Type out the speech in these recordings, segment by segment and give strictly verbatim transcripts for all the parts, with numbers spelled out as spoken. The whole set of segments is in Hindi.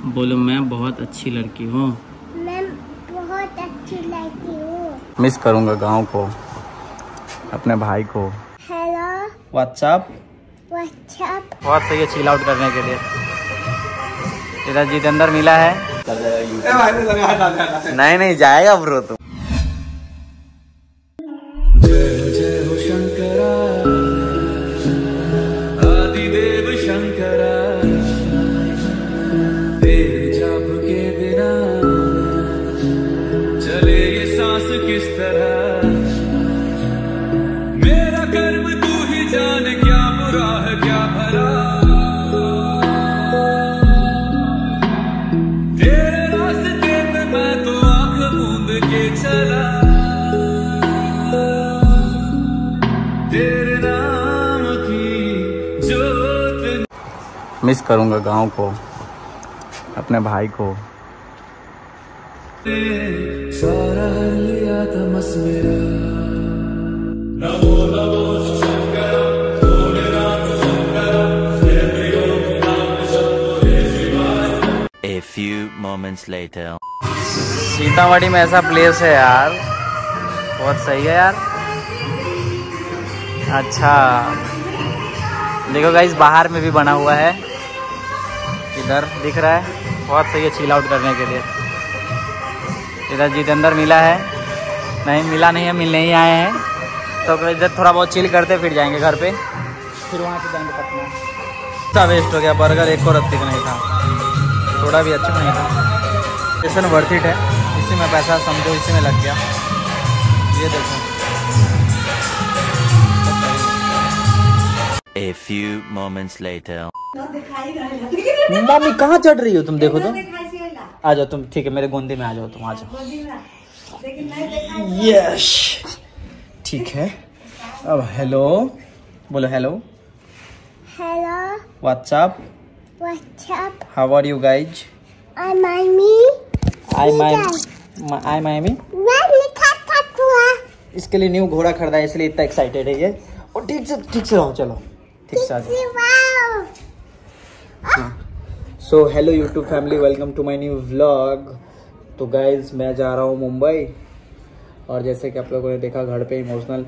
बोलो मैं बहुत अच्छी लड़की हूँ। मैं बहुत अच्छी लड़की हूँ। मिस करूँगा गांव को, अपने भाई को। हेलो व्हाट्सअप व्हाट्सएप बहुत सही है चिल आउट करने के लिए। इधर जितेंद्र मिला है। नहीं नहीं जाएगा ब्रो तुम। किस तरह मेरा कर्म तू ही जाने, क्या बुरा है क्या भला, तेरे रास्ते पे मैं तो आंख मूंद के चला, तेरे नाम की जोत। मिस करूंगा गांव को, अपने भाई को। सारा लिया था मस मेरा। नमो नमो शंकर भोलेनाथ शंकर, जय शिवाय। A few moments later. Sitamarhi में ऐसा प्लेस है यार, बहुत सही है यार। अच्छा देखो गाइस, बाहर में भी बना हुआ है, इधर दिख रहा है। बहुत सही है चिल आउट करने के लिए। इधर जितेंद्र मिला है। नहीं मिला नहीं है, मिलने ही आए हैं। तो इधर थोड़ा बहुत चिल करते फिर जाएंगे घर पे, फिर वहाँ से जाएंगे पटना। इतना वेस्ट हो गया, बर्गर एक और रत्ती का नहीं था, थोड़ा भी अच्छा नहीं था। स्टेशन वर्थ इट है, इसी में पैसा समझो इसी में लग गया। ये देखो A few moments later. Mummy कहाँ चढ़ रही हो तुम? देखो तो आ जाओ तुम, ठीक है मेरे गोंदे में आ जाओ तुम, आ जाओ। यस ठीक है। अब हेलो बोलो। Hello hello WhatsApp WhatsApp. How are you guys? I मामी आई माई आई मामी मैं लिखा था हुआ। इसके लिए न्यू घोड़ा खरीदा है, इसलिए इतना एक्साइटेड है ये। और ठीक से ठीक से रहो, चलो ठीक से आ जाओ। So hello YouTube family, welcome to my new vlog. तो गाइज मैं जा रहा हूँ मुंबई, और जैसे कि आप लोगों ने देखा घर पे इमोशनल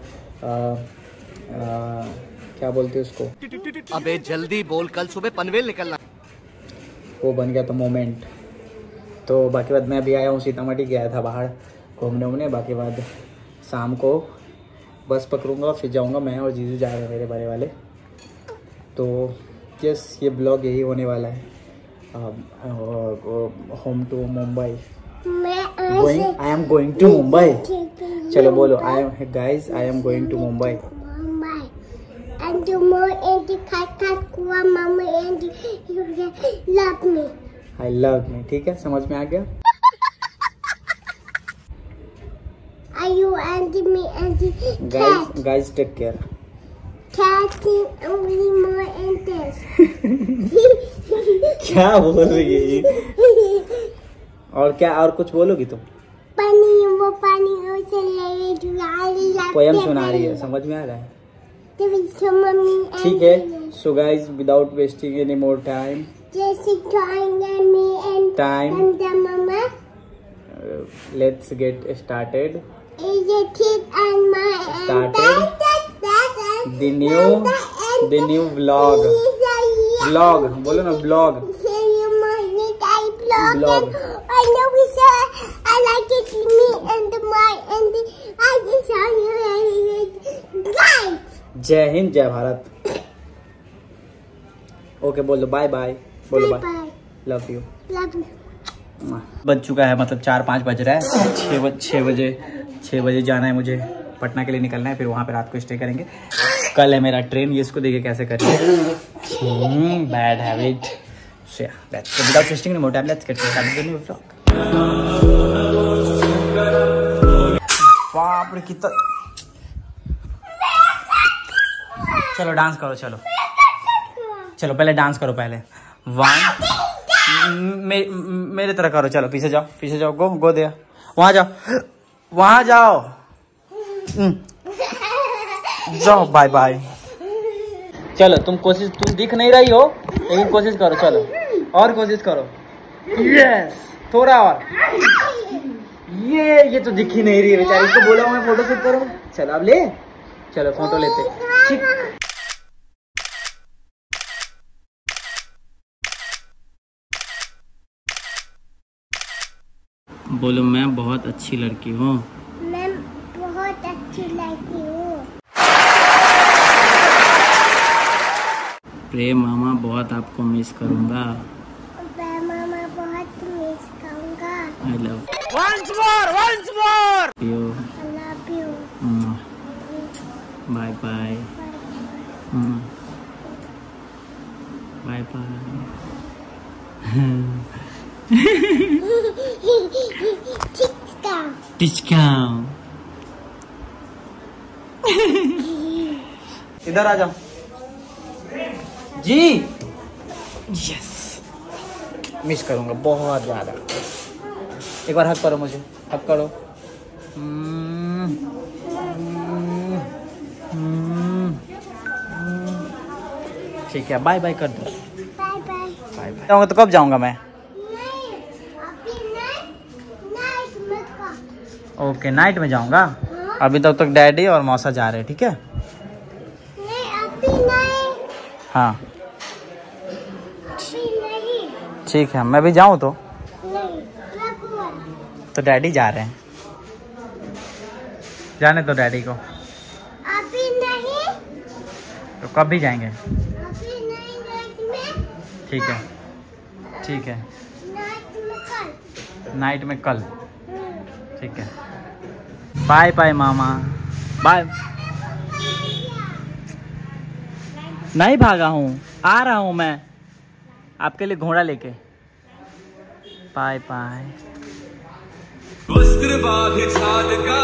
क्या बोलते हैं उसको, अबे जल्दी बोल, कल सुबह पनवेल निकलना। वो बन गया था मोमेंट। तो बाकी बाद मैं अभी आया हूँ सीतामढ़ी, गया था बाहर घूमने उमने। बाकी बाद शाम को बस पकड़ूंगा, फिर जाऊँगा। मैं और जीजू जा रहे हैं मेरे बड़े वाले। तो यस ये ब्लॉग यही होने वाला है, home to Mumbai. Going I am going to Mumbai. चलो बोलो, I am guys I am going to Mumbai. And tomorrow and the cat cat kuwa mama and you love me. I love me, ठीक है समझ में आ गया। Are you and me and the Guys cat? guys take care. Cat is only more and this. क्या बोल रही है ये? और क्या और कुछ बोलोगी तुम? पानी वो पानी उसे ले जुआरी पोयम सुना रही है, समझ में आ रहा है? ठीक है। So guys without wasting any more time time let's get started started the new the new vlog vlog बोलो ना vlog vlog I know we said I like it me and my and I just saw you guys. जय हिंद जय भारत। ओके बोलो बाय बाय, बोलो बाय, लव यू। बज चुका है, मतलब चार पाँच बज रहा है। छः बज छः बजे छः बजे जाना है मुझे, पटना के लिए निकलना है। फिर वहाँ पे रात को स्टे करेंगे। कल है मेरा ट्रेन, ये इसको देखिए कैसे करें। Bad habit. So yeah that's without wasting any more time let's get started the new vlog. बाप रे कितना। चलो डांस करो, चलो चलो पहले डांस करो पहले। वन मे, मेरे तरह करो। चलो पीछे जाओ, पीछे जाओ, गो गो दे, वहां जाओ, वहां जाओ, जाओ बाय बाय। चलो तुम कोशिश, तुम दिख नहीं रही हो लेकिन कोशिश करो। चलो और कोशिश करो, यस, थोड़ा और। ये ये तो दिख ही नहीं रही है बेचारी, इसको बोला मैं फोटो शूट करूँ। चलो अब ले, चलो फोटो लेते। बोलो मैं बहुत अच्छी लड़की हूँ। मैं बहुत अच्छी लड़की हूँ। प्रेम मामा बहुत आपको मिस करूँगा। प्रेम मामा बहुत मिस करूँगा। I love once more once more you I love you. Bye bye bye bye. टिचका टिचका इधर आ जाओ जी। यस, मिस करूंगा बहुत ज्यादा। एक बार हक करो मुझे, हक करो। ठीक है, बाय बाय कर दो। Bye bye. Bye bye. जाऊंगा तो कब जाऊंगा मैं? नहीं, अभी नहीं, नाइट में का। ओके, नाइट में जाऊंगा। हाँ? अभी तब तक डैडी और मौसा जा रहे हैं, ठीक है? नहीं, अभी नहीं। हाँ अभी नहीं। ठीक है, मैं भी जाऊँ तो? नहीं, कब हुआ? तो डैडी जा रहे हैं, जाने तो डैडी को। अभी नहीं। तो कब भी जाएंगे? अभी नहीं, नाइट में। ठीक है ठीक है, नाइट में कल। नाइट में कल। हम्म। ठीक है, बाय बाय मामा, बाय। नहीं भागा हूँ, आ रहा हूँ मैं आपके लिए घोड़ा लेके। Bye bye. वस्त्र बांधे छाल का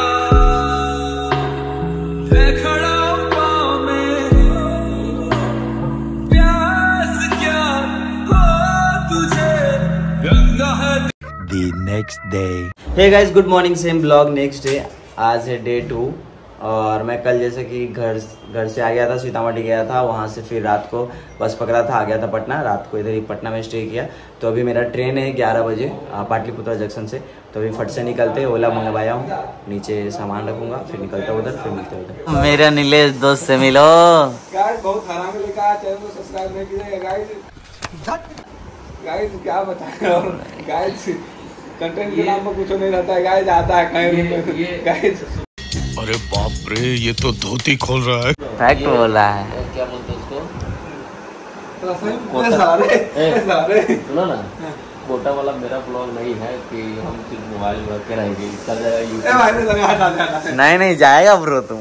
मैं खड़ा हूं पाँव में, प्यास क्या हो तुझे गंगा है। The next day. Hey guys, good morning. Same blog next day. आज है डे टू और मैं कल जैसे कि घर घर से आ गया था, सीतामढ़ी गया था, वहाँ से फिर रात को बस पकड़ा था, आ गया था पटना। रात को इधर ही पटना में स्टे किया। तो अभी मेरा ट्रेन है ग्यारह बजे पाटलिपुत्रा जंक्शन से। तो अभी फट से निकलते, ओला मंगवाया हूँ, नीचे सामान रखूँगा, फिर निकलता हूँ उधर, फिर मिलते उधर। मेरा नीलेश दोस्त से मिलो। गाइस बहुत हरामी लेकर आया, चैनल को सब्सक्राइब नहीं कीजिएगा गाइस। गाइस क्या बताएं, और गाइस कंटेंट के नाम पर कुछ नहीं रहता है गाइस, आता है कहीं गाइस। अरे बाप रे, ये तो धोती खोल रहा है। फैक्ट बोल रहा है। क्या बोलते उसको? सारे सारे सुनो ना, कोटा वाला मेरा ब्लॉग नहीं है कि हम सिर्फ मोबाइल में रखे रहेंगे, इसका जाएगा यूट्यूब। नहीं नहीं जाएगा ब्रो, तुम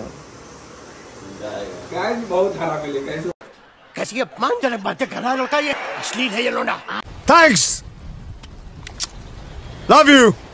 गाइस बहुत हरामी लेकर। कैसी अपमानजनक बातें कर रहा है लड़का, ये अश्लील है ये लोना। Thanks. Love you.